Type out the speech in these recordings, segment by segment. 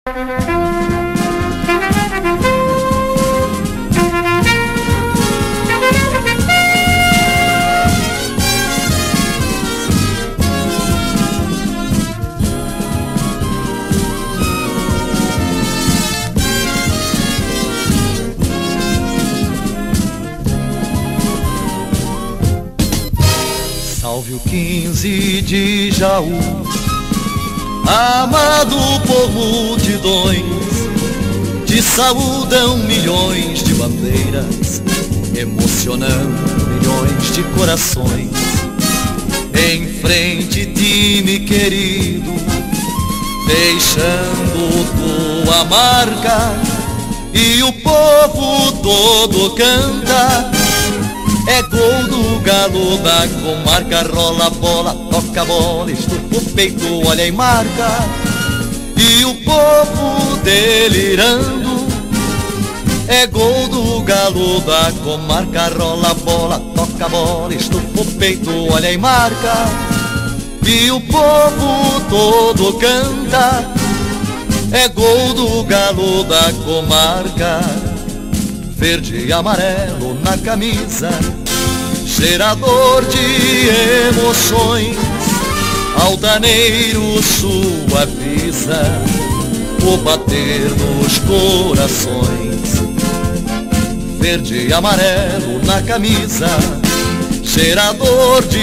Salve o 15 de Jaú, amado por multidões, te saúdam milhões de bandeiras, emocionando milhões de corações. Em frente, time querido, deixando tua marca, e o povo todo canta. É gol do Galo da comarca, rola a bola, toca a bola, estufa o peito, olha e marca. E o povo delirando. É gol do Galo da comarca, rola a bola, toca a bola, estufa o peito, olha e marca. E o povo todo canta. É gol do Galo da comarca. Verde e amarelo na camisa, gerador de emoções, altaneiro suaviza o bater dos corações. Verde e amarelo na camisa, gerador de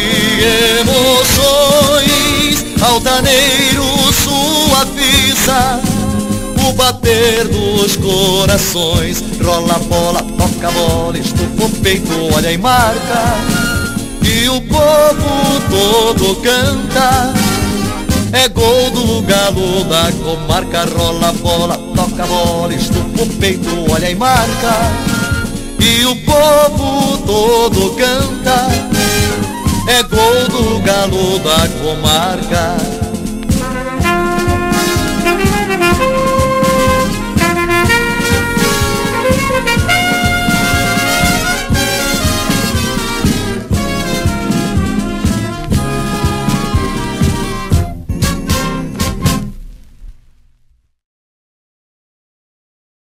emoções, altaneiro suaviza o bater dos corações. Rola a bola, toca a bola, estufa o peito, olha e marca. E o povo todo canta. É gol do Galo da comarca, rola a bola, toca a bola, estufa o peito, olha e marca. E o povo todo canta. É gol do Galo da comarca.